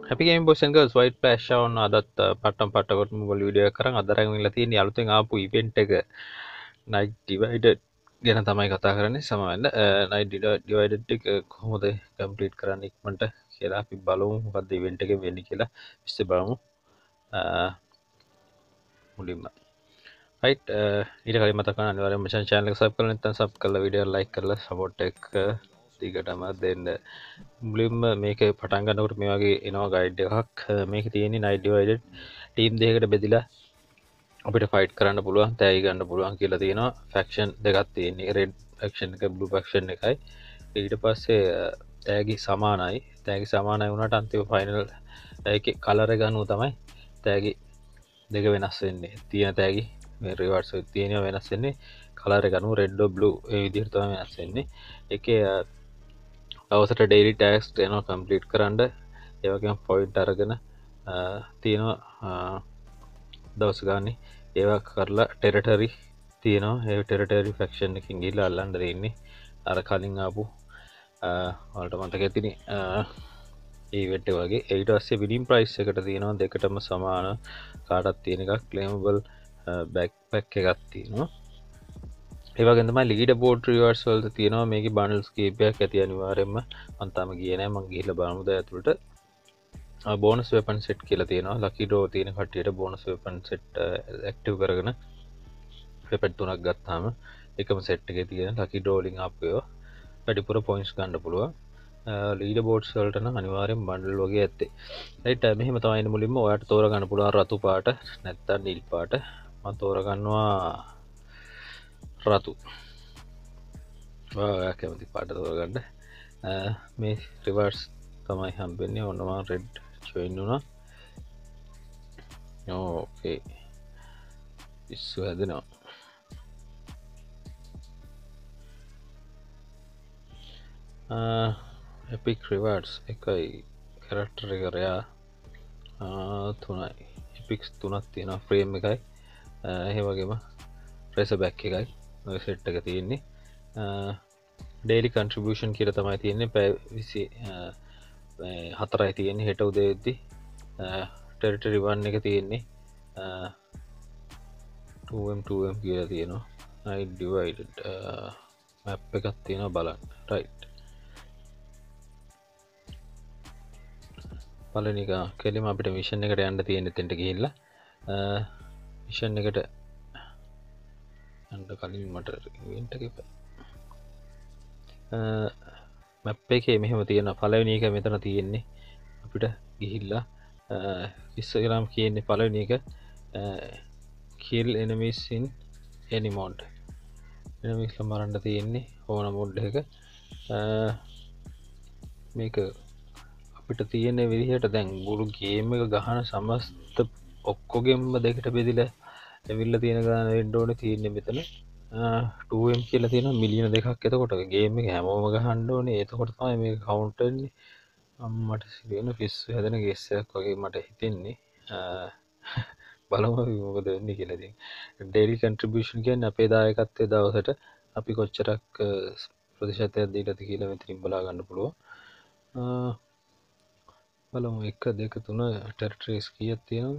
Happy Game Boys and Girls White Flash on අදත් පට්ටම් පට්ටකොට mobile video එකක් කරන් අද රැගිලා තියෙන අලුතෙන් ආපු ඉවෙන්ට් එක Night Divided ගැන තමයි කතා කරන්නේ සමහරවිට Night Divided එක කොහොමද කම්ප්ලීට් කරන්න ඉක්මනට කියලා අපි බලමු මොකක්ද ඉවෙන්ට් එකේ වෙන්නේ කියලා ඉස්සේ බලමු මුලින්ම right ඊට කලින් මතක් කරන්න අනිවාර්යයෙන්ම මචන් channel එක subscribe කරලා නැත්නම් sub කරලා වීඩියෝ එක like කරලා support එක දිගටම දෙන්න මුලින්ම මේක පටන් ගන්නකොට මේ වගේ එනවා ගයිඩ් එකක් මේකේ තියෙන්නේ night divided ටීම් දෙකකට බෙදලා අපිට ෆයිට් කරන්න පුළුවන් තෑගි ගන්න පුළුවන් කියලා තියෙනවා ෆැක්ෂන් දෙකක් තියෙන්නේ රෙඩ් ෆැක්ෂන් එක බ්ලූ ෆැක්ෂන් එකයි ඊට පස්සේ තෑගි සමානයි වුණාට අන්තිම ෆයිනල් එකේ කලර් එක අනුව තමයි තෑගි දෙක වෙනස් වෙන්නේ තියෙන තෑගි මේ රිවර්ඩ්ස් එක තියෙනවා වෙනස් වෙන්නේ කලර් එක අනුව රෙඩ් ඔ බ්ලූ ඒ විදිහට තමයි වෙනස් වෙන්නේ ඒකේ දවසට ඩේලි ටැක්ස් එනවා කම්ප්ලීට් කරන්න ඒ වගේම පොයින්ට් අරගෙන තියෙනවා දවස් ගානේ ඒවා කරලා ටෙරිටරි තියෙනවා ඒ ටෙරිටරි ෆැක්ෂන් එකකින් ගිහලා අල්ලන්න දෙන්නේ අර කලින් ආපු වලට මතක ඇතිනේ ඊවෙන්ට් එක වගේ ඊට පස්සේ විනින් ප්‍රයිස් එකට තියෙනවා දෙකටම සමාන කාටත් තියෙන එකක් ක්ලේමබල් බෑක්පැක් එකක් තියෙනවා ඒ වගේම තමයි ලීඩර් බෝඩ් රිවර්ඩ්ස් වලට තියෙනවා මේකේ බන්ඩල්ස් කීපයක් ඇති අනිවාර්යයෙන්ම මම තාම ගියේ නැහැ මම ගිහලා බලමුද ඇතුළට බෝනස් වෙපන් සෙට් කියලා තියෙනවා ලකි ඩ්‍රෝ තියෙන කට්ටියට බෝනස් වෙපන් සෙට් ඇක්ටිව් කරගෙන වෙපන් තුනක් ගත්තාම එකම සෙට් එකේ තියෙන ලකි ඩ්‍රෝ වලින් ආපු ඒවා වැඩිපුර පොයින්ට්ස් ගන්න පුළුවන් ලීඩර් බෝඩ්ස් වලට නම් අනිවාර්යෙන් බන්ඩල් වගේ ඇත්තේ රයිට් මෙහෙම තමයි ඉන්නේ මුලින්ම ඔයාලට තෝරගන්න පුළුවන් රතු පාට නැත්නම් නිල් පාට මම තෝරගන්නවා රතු ඔයා කැමති පාට තෝරගන්න මේ රිවර්ස් තමයි හම්බෙන්නේ ඔන්න මම රෙඩ් ජොයින් වුණා ඕකේ ඉස්සු හැදෙනවා එපික් රිවර්ඩ්ස් එකයි කැරක්ටර් එක රයා තුනයි එපික්ස් තුනක් තියෙනවා ෆ්‍රේම් එකයි ඒ වගේම රේසර් බැක් එකයි ඔය සෙට් එක තියෙන්නේ ඩේලි කන්ට්‍රිබියුෂන් කියලා තමයි තියෙන්නේ පැය 24යි තියෙන්නේ හෙට උදේ වෙද්දි ටෙරිටරි 1 එක තියෙන්නේ 2m කියලා තියෙනවා night divided map එකක් තියෙනවා බලන්න right පළවෙනි එක කෙලිම අපිට මිෂන් එකට යන්න තියෙන එතෙන්ට ගිහිල්ලා මිෂන් එකට යන්න කලින් මට ඉවෙන්ට් එක මැප් එකේ මෙහෙම තියෙන පළවෙනි එක මෙතන තියෙන්නේ අපිට ගිහිල්ලා ඉස්සෙල්ලාම කියන්නේ පළවෙනි එක kill enemies in any mode enemies ලා මරන්න තියෙන්නේ ඕන මොඩ් එක මේක අපිට තියෙන විදිහට දැන් මුළු ගේම් එක ගහන සමස්ත ඔක්කොගෙම දෙකට බෙදිලා ඇවිල්ලා තියෙන ගාන වෙන්න ඕනේ තියෙන්නේ මෙතන 2m කියලා තියෙනවා මිලියන දෙකක් එතකොට ගේම් එක හැමෝම ගහන්න ඕනේ එතකොට තමයි මේක කවුන්ට් වෙන්නේ මට සිරෙන පිස්සු හැදෙන ගේස් එකක් වගේ මට හිතෙන්නේ බලමු මොකද වෙන්නේ කියලා ඉතින් ඩේලි කන්ට්‍රිබියුෂන් කියන්නේ අපේ දායකත්වයේ දවසට අපි කොච්චරක් ප්‍රතිශතයක් දීලාද කියලා මෙතනින් බලා ගන්න පුළුවන් බලමු 1 2 3 ටෙරිටරිස් කීයක් තියෙනවද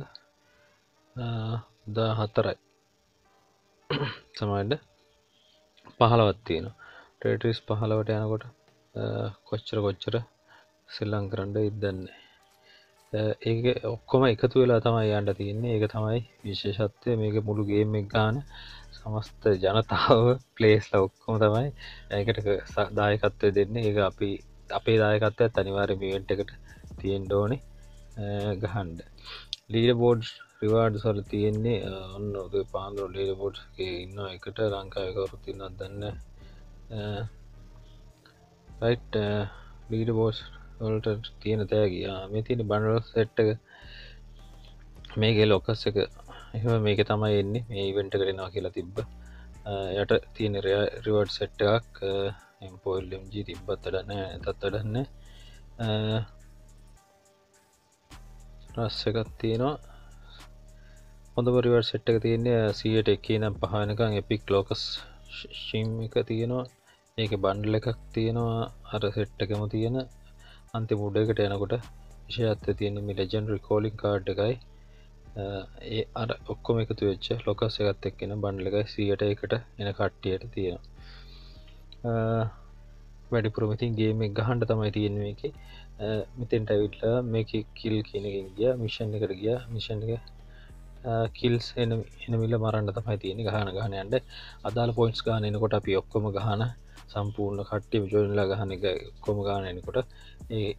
14යි සමහරවිට 15ක් තියෙනවා ටෙරිටරිස් 15ට යනකොට කොච්චර සෙල්ලම් කරන්න ඉදන්නේ ඒක ඔක්කොම එකතු වෙලා තමයි යන්න තියෙන්නේ ඒක තමයි විශේෂත්වය මේක මුළු ගේම් එක ගන්න සමස්ත ජනතාව ප්ලේස්ලා ඔක්කොම තමයි ඒකට දායකත්වය දෙන්නේ ඒක අපි අපේ දායකත්වයත් අනිවාර්යයෙන් ඉවෙන්ට් එකට තියෙන්න ඕනේ ගහන්න ලීඩර් බෝඩ්ස් රිවාර්ඩ්ස් වල තියෙන්නේ ඔන්න ඔය පාන්දර ලීඩර් බෝඩ්ස් එකේ ඉන්න එකට ලංකාවේ කවුරුත් ඉන්නවද දන්නේ රයිට් ලීඩර් බෝඩ්ස් වලට තියෙන තෑගි මේ තියෙන බන්ඩල් සෙට් එක මේකේ ලොකස් එක එහෙම මේක තමයි එන්නේ මේ ඉවෙන්ට් එකට එනවා කියලා තිබ්බ යට තියෙන රිවර්ඩ් සෙට් එකක් M4 MG තිබ්බත් වැඩ නැහැ නැතත් වැඩ නැහැ රස් එකක් තියෙනවා හොඳම රිවර්ඩ් සෙට් එක තියෙන්නේ 100ට එකේ නම් 5 වෙනකන් එපික් ලෝකස් ෂිම් එක තියෙනවා ඒකේ බන්ඩල් එකක් තියෙනවා අර සෙට් එකම තියෙන අන්තිම උඩ එකට යනකොට විශේෂත්වය තියෙන්නේ මේ legendary calling card එකයි ඒ අර ඔක්කොම එකතු වෙච්ච ලොකස් එකත් එක්කෙන බන්ඩල් එකයි 100ට එන කට්ටියට තියෙනවා වැඩිපුරම ඉතින් ගේම් එක ගහන්න තමයි තියෙන්නේ මේකේ මෙතෙන්ට ඇවිල්ලා මේකේ කිල් කියන එකෙන් ගියා මිෂන් එකට ගියා මිෂන් එක කිල්ස් එනමිල්ල මරන්න තමයි තියෙන්නේ ගහන යන්න අදාළ පොයින්ට්ස් ගන්න එනකොට අපි ඔක්කොම ගහන සම්පූර්ණ කට්ටියම ජොයින්ලා ගහන එක ඔක්කොම ගන්න එනකොට ඒ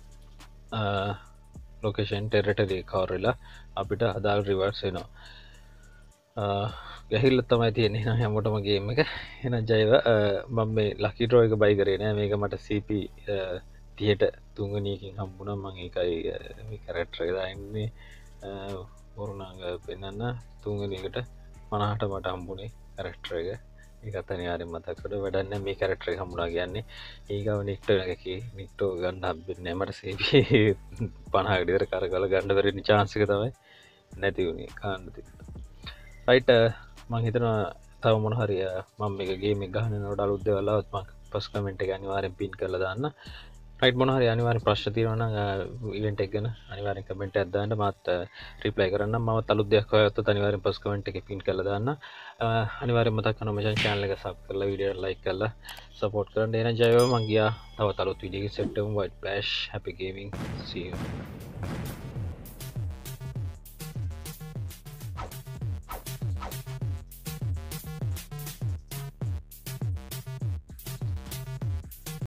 ලොකේෂන් ටෙරටරි කවර් වෙලා අපිට අදාළ රිවර්ඩ්ස් එනවා ගැහිල්ල තමයි තියෙන්නේ නම් හැමෝටම ගේම් එක එන ජයව මම මේ ලකි ඩ්‍රෝ එක බයි කරේ නෑ මේක මට CP 30ට තුන්වෙනියකින් හම්බුණා මම ඒකයි මේ කැරක්ටර් එක දාන්නේ වරුණාංග පෙන්වන්න තුන්වෙනි එකට 50ට මට හම්බුනේ කැරක්ටර් එක ඒකත් අනිවාර්යෙන් මතක කර වැඩක් නෑ මේ කැරක්ටර් එක හම්බුණා කියන්නේ ඊගව නික්ටෝ එකකේ නික්ටෝ ගන්න හම්බෙන්නේ නෑ මට CP 50කට විතර කරගල ගන්න බැරි chance එක තමයි නැති වුණේ කාන්න තිබුණා රයිට් මං හිතනවා තව මොන හරි මම මේක ගේම් එක ගහන නෝඩ අලුත් දේවල් ආවත් මම පස් කමෙන්ට් එක අනිවාර්යෙන් පින් කරලා දාන්න රයිට් මොන හරි අනිවාර්යෙන් ප්‍රශ්න තියෙනවා නම් ඉවෙන්ට් එක ගැන අනිවාර්යෙන් කමෙන්ට් එකක් දාන්න මමත් රිප්ලයි කරන්නම් මම අලුත් දෙයක් හොයද්දී අනිවාර්යෙන් පස් කමෙන්ට් එකේ පින් කරලා දාන්න අනිවාර්යෙන් මතක් කරනවා මචං channel එක සබ් කරලා වීඩියෝ එක ලයික් කරලා සපෝට් කරන්න එන ජයව මං ගියා තවත් අලුත් වීඩියෝ එකකින් සෙට් වෙමු white flash happy gaming see you